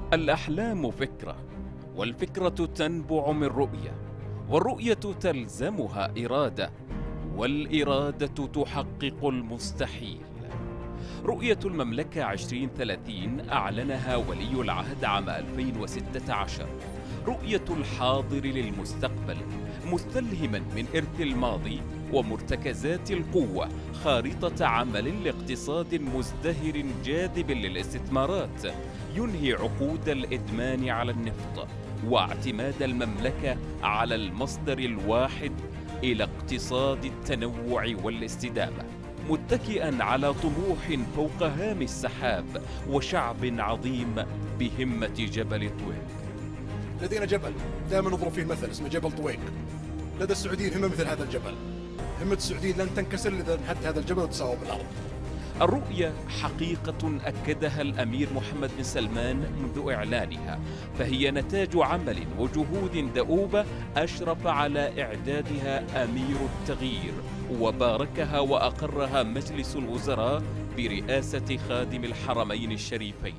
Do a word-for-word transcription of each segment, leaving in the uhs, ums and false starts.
الأحلام فكرة، والفكرة تنبع من رؤية، والرؤية تلزمها إرادة، والإرادة تحقق المستحيل. رؤية المملكة عشرين ثلاثين أعلنها ولي العهد عام ألفين وستة عشر، رؤية الحاضر للمستقبل، مستلهما من إرث الماضي ومرتكزات القوة خارطة عمل لاقتصاد مزدهر جاذب للاستثمارات ينهي عقود الإدمان على النفط واعتماد المملكة على المصدر الواحد إلى اقتصاد التنوع والاستدامة، متكئا على طموح فوق هام السحاب وشعب عظيم بهمة جبل طويق. لدينا جبل دائما نضرب فيه المثل اسمه جبل طويق. لدى السعوديين همة مثل هذا الجبل، همة السعوديين لن تنكسر إذا انحت هذا الجبل وتساوى بالأرض. الرؤية حقيقة أكدها الأمير محمد بن سلمان منذ إعلانها، فهي نتاج عمل وجهود دؤوبة أشرف على إعدادها أمير التغيير وباركها وأقرها مجلس الوزراء برئاسة خادم الحرمين الشريفين.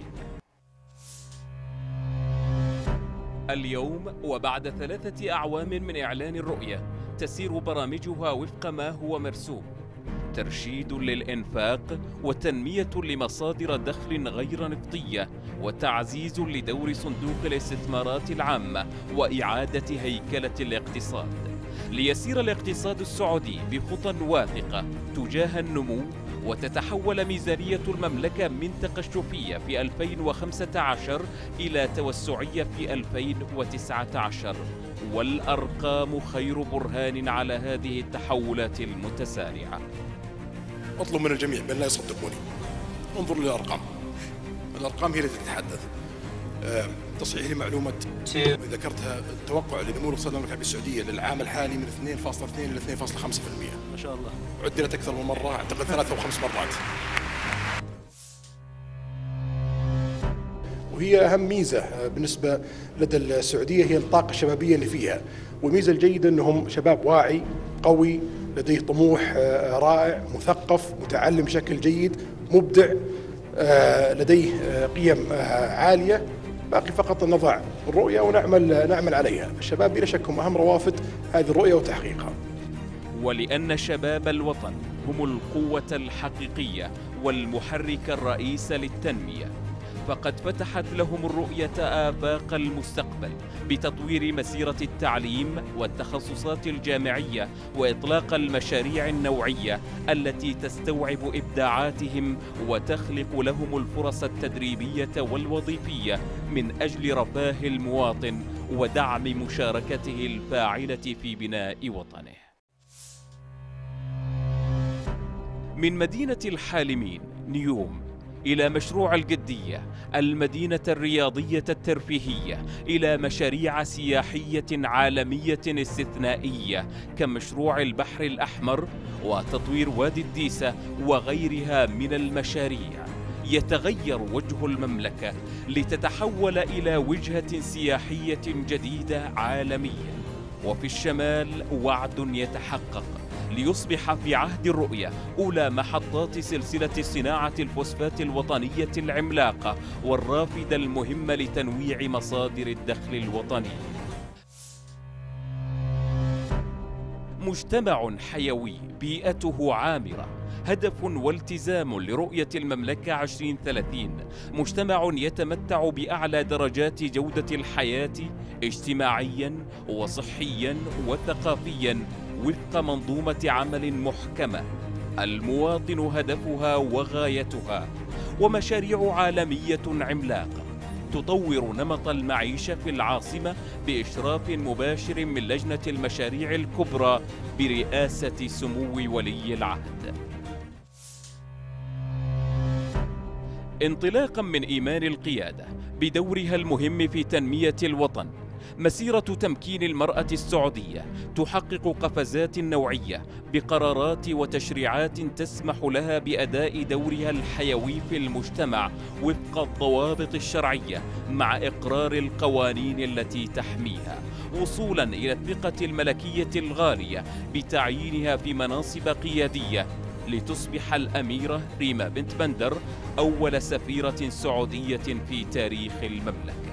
اليوم وبعد ثلاثة أعوام من إعلان الرؤية تسير برامجها وفق ما هو مرسوم، ترشيد للإنفاق وتنمية لمصادر دخل غير نفطية وتعزيز لدور صندوق الاستثمارات العامة وإعادة هيكلة الاقتصاد، ليسير الاقتصاد السعودي بخطى واثقة تجاه النمو وتتحول ميزانية المملكة من تقشفية في ألفين وخمسة عشر إلى توسعية في ألفين وتسعة عشر، والأرقام خير برهان على هذه التحولات المتسارعة. أطلب من الجميع بأن لا يصدقوني، انظروا للأرقام، الأرقام هي التي تتحدث. أه تصحيح لمعلومة ذكرتها، التوقع لنمو الاقتصاد المملكة العربية السعودية للعام الحالي من اثنين فاصلة اثنين إلى اثنين فاصلة خمسة بالمئة. ما شاء الله. عدلت أكثر من مرة، أعتقد ثلاث أو خمس مرات. وهي أهم ميزة بالنسبة لدى السعودية هي الطاقة الشبابية اللي فيها، والميزة الجيدة أنهم شباب واعي قوي لديه طموح رائع، مثقف، متعلم بشكل جيد، مبدع، لديه قيم عالية. باقي فقط أن نضع الرؤية ونعمل نعمل عليها. الشباب بلا شك هم أهم روافد هذه الرؤية وتحقيقها. ولأن شباب الوطن هم القوة الحقيقية والمحرك الرئيس للتنمية، فقد فتحت لهم الرؤية آفاق المستقبل بتطوير مسيرة التعليم والتخصصات الجامعية وإطلاق المشاريع النوعية التي تستوعب إبداعاتهم وتخلق لهم الفرص التدريبية والوظيفية من أجل رفاه المواطن ودعم مشاركته الفاعلة في بناء وطنه. من مدينة الحالمين نيوم إلى مشروع الجدية، المدينة الرياضية الترفيهية، إلى مشاريع سياحية عالمية استثنائية كمشروع البحر الأحمر وتطوير وادي الديسة وغيرها من المشاريع، يتغير وجه المملكة لتتحول إلى وجهة سياحية جديدة عالميا. وفي الشمال وعد يتحقق ليصبح في عهد الرؤية أولى محطات سلسلة صناعة الفوسفات الوطنية العملاقة والرافدة المهمة لتنويع مصادر الدخل الوطني. مجتمع حيوي بيئته عامرة، هدف والتزام لرؤية المملكة عشرين ثلاثين، مجتمع يتمتع بأعلى درجات جودة الحياة اجتماعيا وصحيا وثقافيا وفق منظومة عمل محكمة المواطن هدفها وغايتها، ومشاريع عالمية عملاقة تطور نمط المعيشة في العاصمة بإشراف مباشر من لجنة المشاريع الكبرى برئاسة سمو ولي العهد. انطلاقا من إيمان القيادة بدورها المهم في تنمية الوطن، مسيرة تمكين المرأة السعودية تحقق قفزات نوعية بقرارات وتشريعات تسمح لها بأداء دورها الحيوي في المجتمع وفق الضوابط الشرعية مع إقرار القوانين التي تحميها، وصولا إلى الثقة الملكية الغالية بتعيينها في مناصب قيادية لتصبح الأميرة ريما بنت بندر أول سفيرة سعودية في تاريخ المملكة.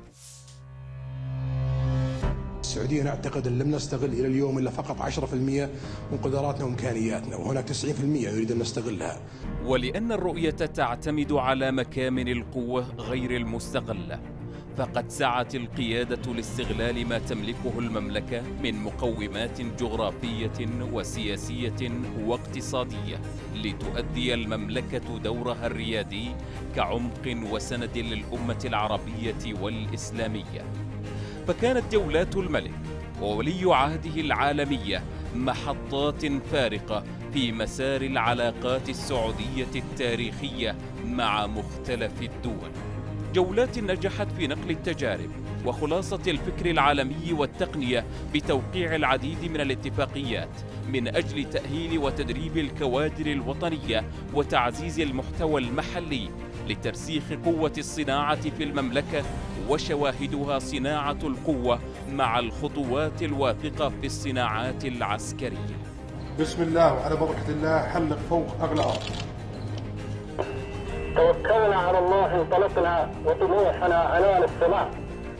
السعودية نعتقد أن لم نستغل إلى اليوم إلا فقط عشرة بالمئة من قدراتنا وإمكانياتنا، وهناك تسعين بالمئة نريد أن نستغلها. ولأن الرؤية تعتمد على مكامن القوة غير المستغلة، فقد سعت القيادة لاستغلال ما تملكه المملكة من مقومات جغرافية وسياسية واقتصادية لتؤدي المملكة دورها الريادي كعمق وسند للأمة العربية والإسلامية. فكانت جولات الملك وولي عهده العالمية محطات فارقة في مسار العلاقات السعودية التاريخية مع مختلف الدول، جولات نجحت في نقل التجارب وخلاصة الفكر العالمي والتقنية بتوقيع العديد من الاتفاقيات من أجل تأهيل وتدريب الكوادر الوطنية وتعزيز المحتوى المحلي لترسيخ قوة الصناعة في المملكة، وشواهدها صناعة القوة مع الخطوات الواثقة في الصناعات العسكرية. بسم الله وعلى بركة الله، حلق فوق أغلى أرض. توكلنا على الله انطلقنا وطموحنا عنان السماء.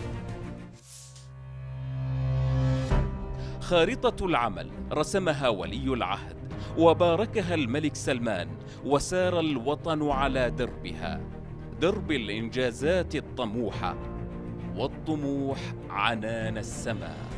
خارطة العمل رسمها ولي العهد وباركها الملك سلمان، وسار الوطن على دربها، درب الإنجازات الطموحة، والطموح عنان السماء.